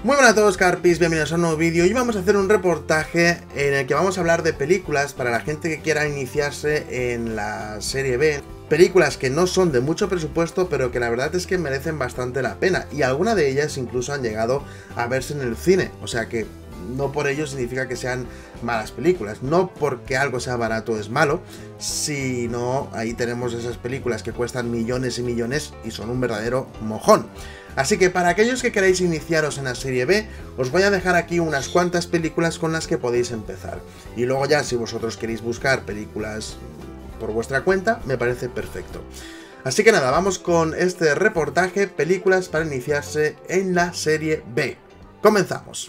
Muy buenas a todos, Carpis, bienvenidos a un nuevo vídeo. Hoy vamos a hacer un reportaje en el que vamos a hablar de películas para la gente que quiera iniciarse en la serie B. Películas que no son de mucho presupuesto, pero que la verdad es que merecen bastante la pena. Y algunas de ellas incluso han llegado a verse en el cine, o sea que no por ello significa que sean malas películas. No porque algo sea barato es malo, sino ahí tenemos esas películas que cuestan millones y millones y son un verdadero mojón. Así que para aquellos que queráis iniciaros en la serie B, os voy a dejar aquí unas cuantas películas con las que podéis empezar. Y luego ya, si vosotros queréis buscar películas por vuestra cuenta, me parece perfecto. Así que nada, vamos con este reportaje, películas para iniciarse en la serie B. ¡Comenzamos!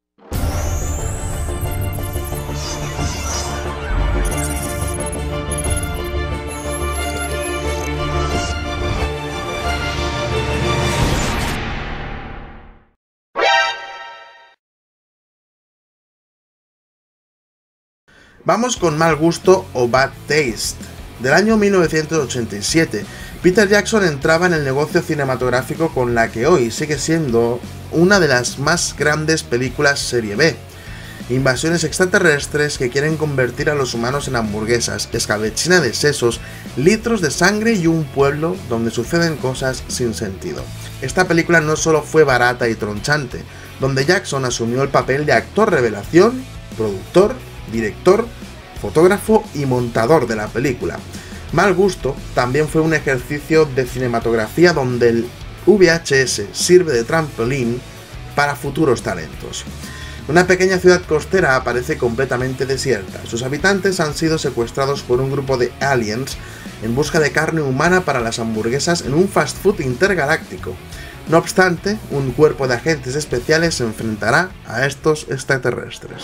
Vamos con Mal Gusto o Bad Taste. Del año 1987, Peter Jackson entraba en el negocio cinematográfico con la que hoy sigue siendo una de las más grandes películas serie B. Invasiones extraterrestres que quieren convertir a los humanos en hamburguesas, escabechina de sesos, litros de sangre y un pueblo donde suceden cosas sin sentido. Esta película no solo fue barata y tronchante, donde Jackson asumió el papel de actor revelación, productor, director, fotógrafo y montador de la película. Mal Gusto también fue un ejercicio de cinematografía donde el VHS sirve de trampolín para futuros talentos. Una pequeña ciudad costera aparece completamente desierta. Sus habitantes han sido secuestrados por un grupo de aliens en busca de carne humana para las hamburguesas en un fast food intergaláctico. No obstante, un cuerpo de agentes especiales se enfrentará a estos extraterrestres.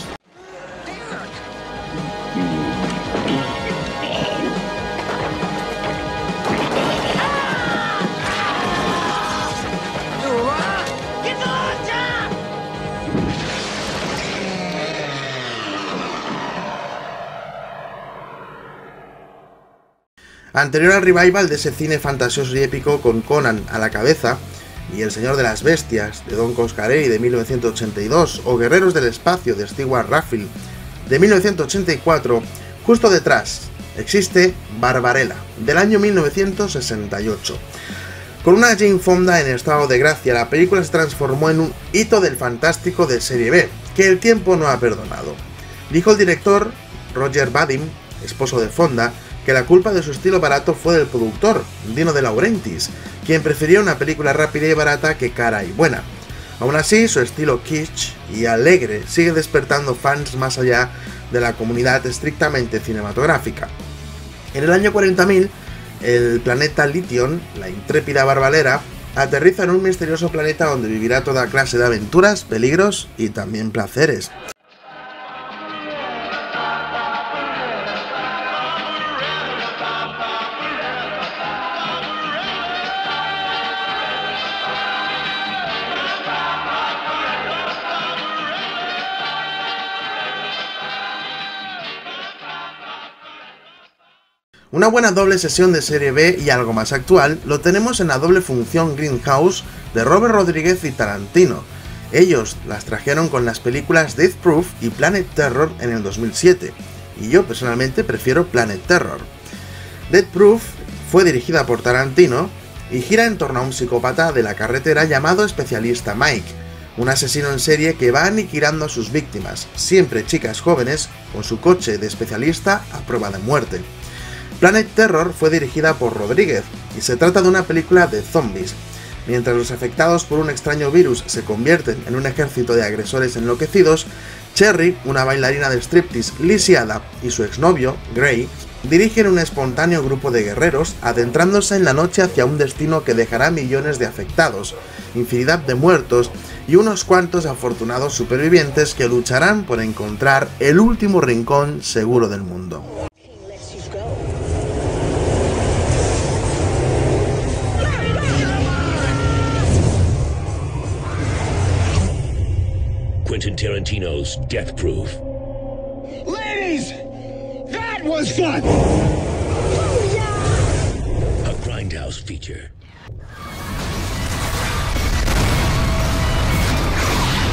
Anterior al revival de ese cine fantasioso y épico con Conan a la cabeza, y El Señor de las Bestias de Don Coscarelli de 1982 o Guerreros del Espacio de Stewart Raffield de 1984, justo detrás existe Barbarella del año 1968. Con una Jane Fonda en estado de gracia, la película se transformó en un hito del fantástico de serie B, que el tiempo no ha perdonado. Dijo el director Roger Vadim, esposo de Fonda, que la culpa de su estilo barato fue del productor, Dino De Laurentiis, quien prefería una película rápida y barata que cara y buena. Aún así, su estilo kitsch y alegre sigue despertando fans más allá de la comunidad estrictamente cinematográfica. En el año 40.000, el planeta Lithium, la intrépida Barbarella, aterriza en un misterioso planeta donde vivirá toda clase de aventuras, peligros y también placeres. Una buena doble sesión de serie B y algo más actual lo tenemos en la doble función Grindhouse de Robert Rodriguez y Tarantino. Ellos las trajeron con las películas Death Proof y Planet Terror en el 2007, y yo personalmente prefiero Planet Terror. Death Proof fue dirigida por Tarantino y gira en torno a un psicópata de la carretera llamado Especialista Mike, un asesino en serie que va aniquilando a sus víctimas, siempre chicas jóvenes, con su coche de especialista a prueba de muerte. Planet Terror fue dirigida por Rodríguez y se trata de una película de zombies. Mientras los afectados por un extraño virus se convierten en un ejército de agresores enloquecidos, Cherry, una bailarina de striptease lisiada, y su exnovio, Gray, dirigen un espontáneo grupo de guerreros adentrándose en la noche hacia un destino que dejará millones de afectados, infinidad de muertos y unos cuantos afortunados supervivientes que lucharán por encontrar el último rincón seguro del mundo. Quentin Tarantino's Death Proof. Ladies, that was fun! A Grindhouse feature.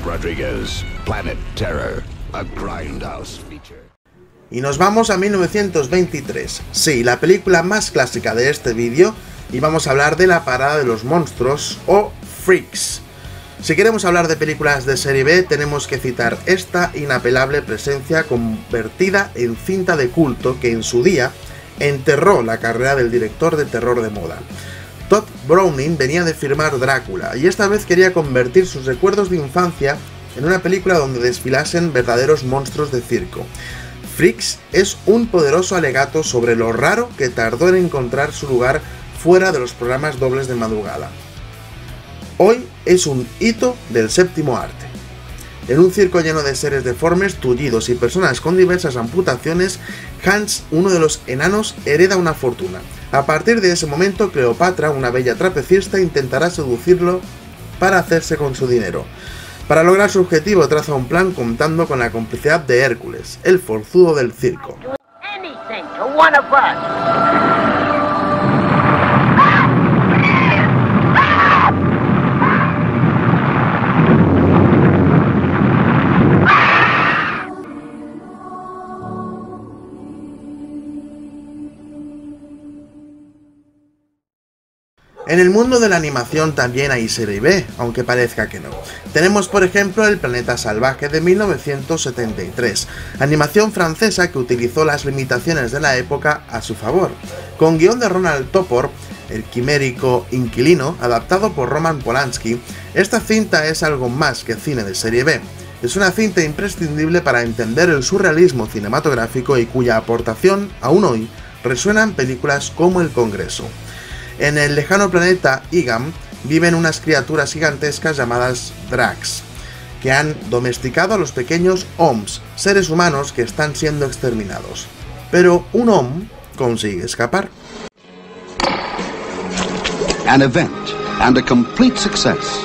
Rodriguez, Planet Terror, a Grindhouse feature. Y nos vamos a 1923, sí, la película más clásica de este vídeo, y vamos a hablar de La Parada de los Monstruos, o Freaks. Si queremos hablar de películas de serie B, tenemos que citar esta inapelable presencia convertida en cinta de culto que en su día enterró la carrera del director de terror de moda. Todd Browning venía de firmar Drácula, y esta vez quería convertir sus recuerdos de infancia en una película donde desfilasen verdaderos monstruos de circo. Freaks es un poderoso alegato sobre lo raro que tardó en encontrar su lugar fuera de los programas dobles de madrugada. Hoy es un hito del séptimo arte. En un circo lleno de seres deformes, tullidos y personas con diversas amputaciones, Hans, uno de los enanos, hereda una fortuna. A partir de ese momento, Cleopatra, una bella trapecista, intentará seducirlo para hacerse con su dinero. Para lograr su objetivo traza un plan contando con la complicidad de Hércules, el forzudo del circo. En el mundo de la animación también hay serie B, aunque parezca que no. Tenemos por ejemplo El Planeta Salvaje de 1973, animación francesa que utilizó las limitaciones de la época a su favor. Con guión de Ronald Topor, el quimérico inquilino, adaptado por Roman Polanski, esta cinta es algo más que cine de serie B. Es una cinta imprescindible para entender el surrealismo cinematográfico y cuya aportación, aún hoy, resuena en películas como El Congreso. En el lejano planeta Igam viven unas criaturas gigantescas llamadas Dracs, que han domesticado a los pequeños Oms, seres humanos que están siendo exterminados. Pero un Om consigue escapar. An event and a complete success.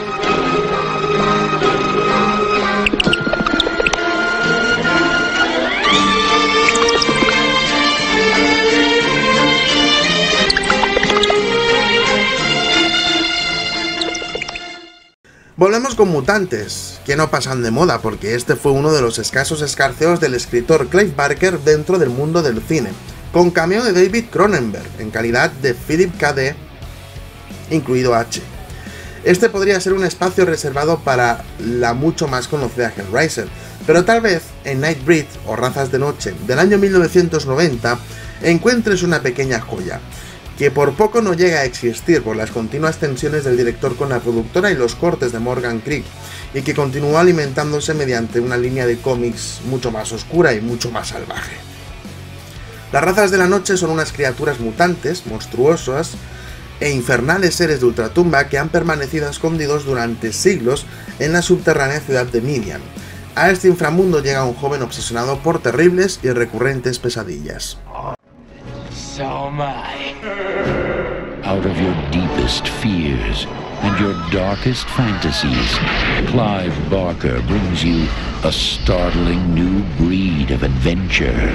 Volvemos con Mutantes, que no pasan de moda porque este fue uno de los escasos escarceos del escritor Clive Barker dentro del mundo del cine, con cameo de David Cronenberg en calidad de Philip K. D., incluido H. Este podría ser un espacio reservado para la mucho más conocida Hellraiser, pero tal vez en Nightbreed o Razas de Noche del año 1990 encuentres una pequeña joya, que por poco no llega a existir por las continuas tensiones del director con la productora y los cortes de Morgan Creek, y que continuó alimentándose mediante una línea de cómics mucho más oscura y mucho más salvaje. Las Razas de la Noche son unas criaturas mutantes, monstruosas e infernales seres de ultratumba que han permanecido escondidos durante siglos en la subterránea ciudad de Midian. A este inframundo llega un joven obsesionado por terribles y recurrentes pesadillas. So am I. Out of your deepest fears and your darkest fantasies, Clive Barker brings you a startling new breed of adventure.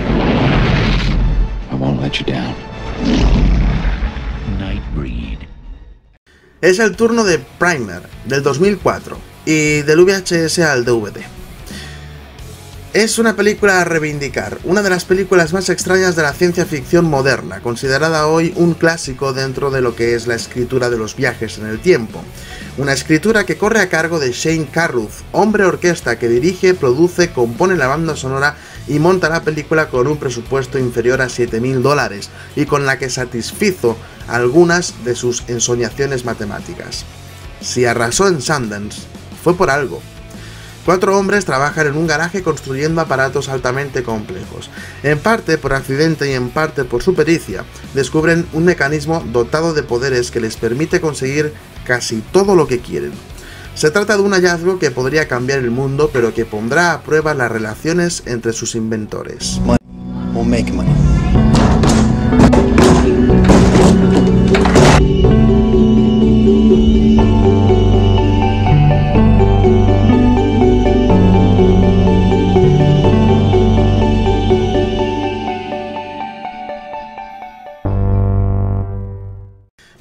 I won't let you down. Nightbreed. Es el turno de Primer, del 2004, y del VHS al DVD. Es una película a reivindicar, una de las películas más extrañas de la ciencia ficción moderna, considerada hoy un clásico dentro de lo que es la escritura de los viajes en el tiempo. Una escritura que corre a cargo de Shane Carruth, hombre orquesta que dirige, produce, compone la banda sonora y monta la película con un presupuesto inferior a $7.000 y con la que satisfizo algunas de sus ensoñaciones matemáticas. Si arrasó en Sundance, fue por algo. 4 hombres trabajan en un garaje construyendo aparatos altamente complejos. En parte por accidente y en parte por su pericia, descubren un mecanismo dotado de poderes que les permite conseguir casi todo lo que quieren. Se trata de un hallazgo que podría cambiar el mundo, pero que pondrá a prueba las relaciones entre sus inventores. We'll make money.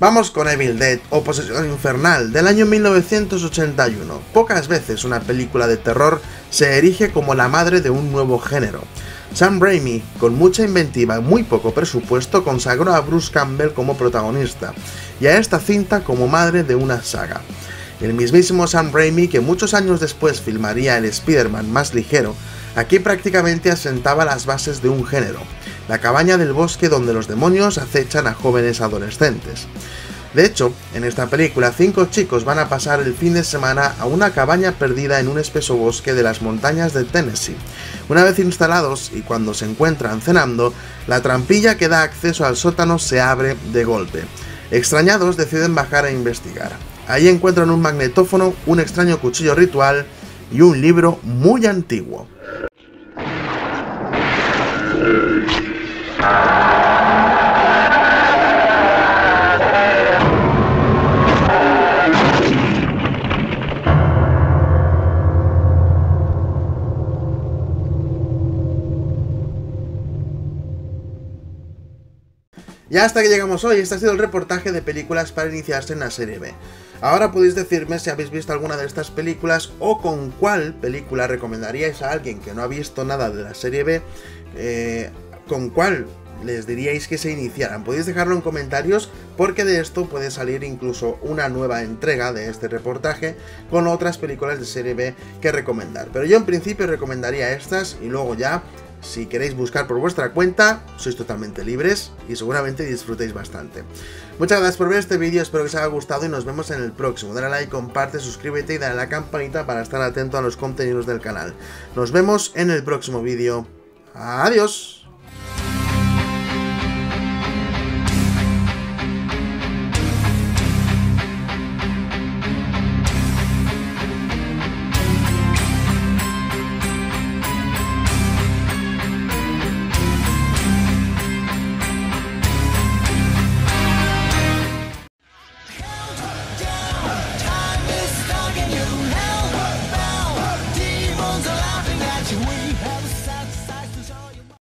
Vamos con Evil Dead o Posesión Infernal del año 1981. Pocas veces una película de terror se erige como la madre de un nuevo género. Sam Raimi, con mucha inventiva y muy poco presupuesto, consagró a Bruce Campbell como protagonista y a esta cinta como madre de una saga. El mismísimo Sam Raimi, que muchos años después filmaría el Spider-Man más ligero, aquí prácticamente asentaba las bases de un género, la cabaña del bosque donde los demonios acechan a jóvenes adolescentes. De hecho, en esta película 5 chicos van a pasar el fin de semana a una cabaña perdida en un espeso bosque de las montañas de Tennessee. Una vez instalados y cuando se encuentran cenando, la trampilla que da acceso al sótano se abre de golpe. Extrañados deciden bajar a investigar. Ahí encuentran un magnetófono, un extraño cuchillo ritual y un libro muy antiguo. Y hasta que llegamos hoy, este ha sido el reportaje de películas para iniciarse en la serie B. Ahora podéis decirme si habéis visto alguna de estas películas o con cuál película recomendaríais a alguien que no ha visto nada de la serie B, con cuál les diríais que se iniciaran. Podéis dejarlo en comentarios porque de esto puede salir incluso una nueva entrega de este reportaje con otras películas de serie B que recomendar. Pero yo en principio recomendaría estas y luego ya, si queréis buscar por vuestra cuenta, sois totalmente libres y seguramente disfrutéis bastante. Muchas gracias por ver este vídeo, espero que os haya gustado y nos vemos en el próximo. Dale a like, comparte, suscríbete y dale a la campanita para estar atento a los contenidos del canal. Nos vemos en el próximo vídeo. ¡Adiós!